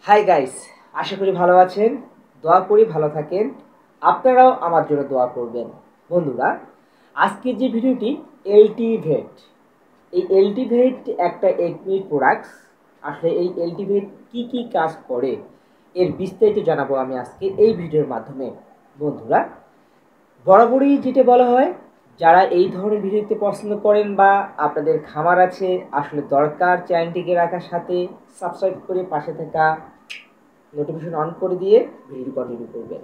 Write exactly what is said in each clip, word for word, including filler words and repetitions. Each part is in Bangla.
হাই গাইস, আশা করি ভালো আছেন। দোয়া করি ভালো থাকেন। আপনারাও আমার জন্য দোয়া করবেন। বন্ধুরা, আজকের যে ভিডিওটি এলটিভেট, এই এলটিভেট একটা একমি প্রোডাক্টস। আসলে এই এলটিভেট কি কি কাজ করে এর বিস্তারিত জানাবো আমি আজকে এই ভিডিওর মাধ্যমে। বন্ধুরা, বরাবরই যেটা বলা হয়, যারা এই ধরনের ভিডিওতে পছন্দ করেন বা আপনাদের খামার আছে, আসলে দরকার চ্যানেলটিকে রাখার সাথে সাবস্ক্রাইব করে পাশে থাকা নোটিফিকেশন অন করে দিয়ে ভিডিও কন্টিনিউ করবেন।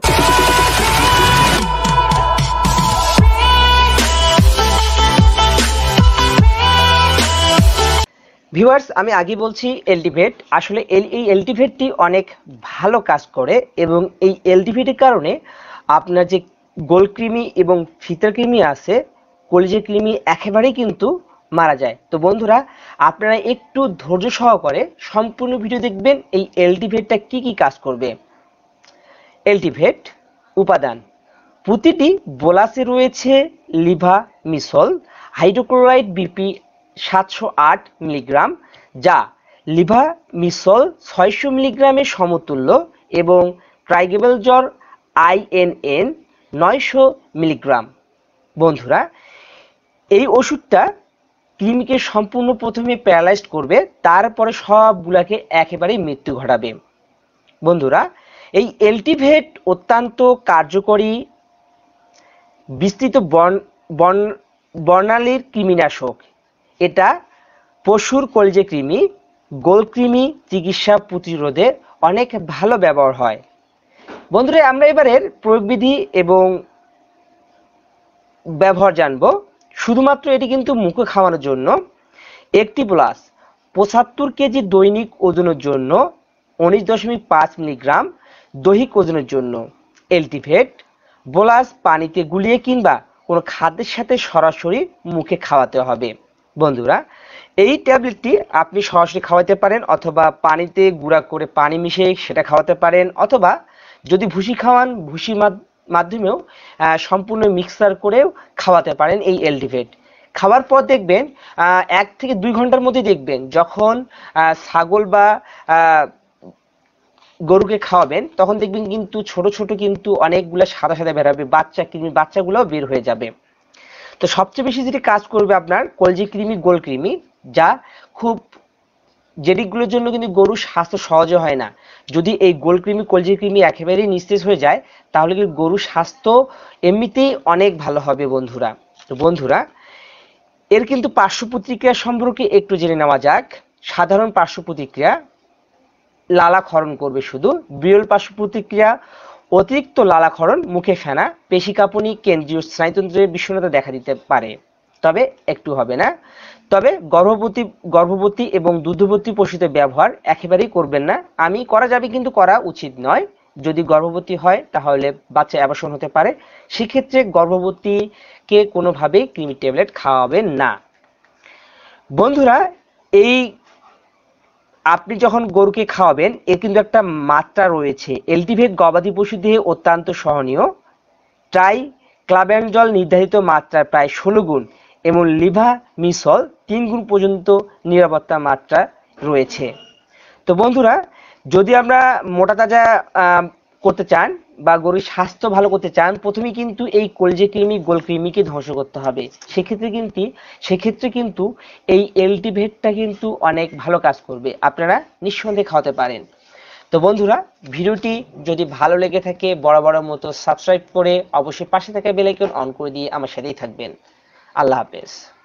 ভিউয়ার্স, আমি আগে বলছি এলটিভেট আসলে এই এলটিভেটটি অনেক ভালো কাজ করে এবং এই এলটিভেটের কারণে আপনার যে গোলকৃমি এবং ফিতার কৃমি আছে, কলিজের কৃমি একেবারেই কিন্তু মারা যায়। তো বন্ধুরা, আপনারা একটু ধৈর্য সহকারে সম্পূর্ণ ভিডিও দেখবেন এই এলটিভেটটা কি কি কাজ করবে। এলটিভেট উপাদান, প্রতিটি বোলাসে রয়েছে লিভামিসল হাইড্রোক্লোরাইড বিপি সাতশো আট মিলিগ্রাম, যা লিভামিসল ছয়শো মিলিগ্রামের সমতুল্য, এবং ট্রাইগেবেলজর আইএনএন নয়শো মিলিগ্রাম। বন্ধুরা, এই ওষুধটা কৃমিকে সম্পূর্ণ প্রথমে প্যারালাইজড করবে, তারপরে সবগুলাকে একেবারেই মৃত্যু ঘটাবে। বন্ধুরা, এই এলটিভেট অত্যন্ত কার্যকরী বিস্তৃত বর্ণালীর কৃমিনাশক। এটা পশুর কলিজে কৃমি, গোলকৃমি চিকিৎসা প্রতিরোধে অনেক ভালো ব্যবহার হয়। বন্ধুরা, আমরা এবারের প্রয়োগবিধি এবং ব্যবহার জানব। শুধুমাত্র এটি কিন্তু মুখে খাওয়ানোর জন্য। একটি প্লাস পঁচাত্তর কেজি দৈনিক ওজনের জন্য উনিশ দশমিক পাঁচ মিলিগ্রাম দৈহিক ওজনের জন্য। এলটিভেট বোলাস পানিতে গুলিয়ে কিংবা কোনো খাদ্যের সাথে সরাসরি মুখে খাওয়াতে হবে। বন্ধুরা, এই ট্যাবলেটটি আপনি সরাসরি খাওয়াতে পারেন, অথবা পানিতে গুঁড়া করে পানি মিশিয়ে সেটা খাওয়াতে পারেন, অথবা যদি ভুসি খাওয়ান ভুসির মাধ্যমেও সম্পূর্ণ মিক্সার করেও খাওয়াতে পারেন এই এলটিভেট। খাওয়ার পর দেখবেন এক থেকে দুই ঘন্টার মধ্যে দেখবেন যখন ছাগল বা গরুকে খাওয়াবেন তখন দেখবেন কিন্তু ছোট ছোট কিন্তু অনেকগুলো সাদা সাদা বেরোবে, বাচ্চা কৃমি বাচ্চাগুলোও বের হয়ে যাবে। তো সবচেয়ে বেশি যেটি কাজ করবে আপনার কলজি কৃমি, গোল কৃমি, যা খুব যেদিকগুলোর জন্য কিন্তু গরুর স্বাস্থ্য সহজে হয় না। যদি এই গোল কৃমি কলজি কৃমি একেবারেই নিস্তেজ হয়ে যায় তাহলে কিন্তু গরুর স্বাস্থ্য এমনিতেই অনেক ভালো হবে। বন্ধুরা, তো বন্ধুরা এর কিন্তু পার্শ্ব প্রতিক্রিয়া সম্পর্কে একটু জেনে নেওয়া যাক। সাধারণ পার্শ্ব প্রতিক্রিয়া লালাক্ষরণ করবে শুধু। বিরল পার্শ্ব প্রতিক্রিয়া অতিরিক্ত লালাক্ষরণ, মুখে ফেনা, পেশি কাঁপুনি, কেন্দ্রীয় স্নায়ুতন্ত্রের বিষণ্ণতা দেখা দিতে পারে, তবে একটু হবে না। তবে গর্ভবতী গর্ভবতী এবং দুগ্ধবতী পশুতে ব্যবহার একেবারেই করবেন না। আমি করা যাবে কিন্তু করা উচিত নয়। যদি গর্ভবতী হয় তাহলে বাচ্চা অ্যাবর্শন হতে পারে, সেক্ষেত্রে গর্ভবতীকে কোনোভাবেই কৃমি ট্যাবলেট খাওয়াবেন না। বন্ধুরা, এই আপনি যখন গরুকে খাওয়াবেন এর কিন্তু একটা মাত্রা রয়েছে। এলটিভেট গবাদি পশু দেহে অত্যন্ত সহনীয়। ট্রাই ক্লাবেনজল নির্ধারিত মাত্রার প্রায় ষোলো গুণ এবং লিভামিসল তিন গুণ পর্যন্ত নিরাপত্তা মাত্রা রয়েছে। তো বন্ধুরা, যদি আমরা মোটা তাজা করতে চান বা গরুর স্বাস্থ্য ভালো করতে চান, প্রথমে কিন্তু এই কলজে কৃমি গোল কৃমিকে ধ্বংস করতে হবে। সেক্ষেত্রে কিন্তু সেক্ষেত্রে কিন্তু এই এলটিভেটটা কিন্তু অনেক ভালো কাজ করবে, আপনারা নিঃসন্দেহে খাওয়াতে পারেন। তো বন্ধুরা, ভিডিওটি যদি ভালো লেগে থাকে বড় বড় মতো সাবস্ক্রাইব করে অবশ্যই পাশে থাকা বেল আইকন অন করে দিয়ে আমার সাথেই থাকবেন। আল্লাহ হাফেজ।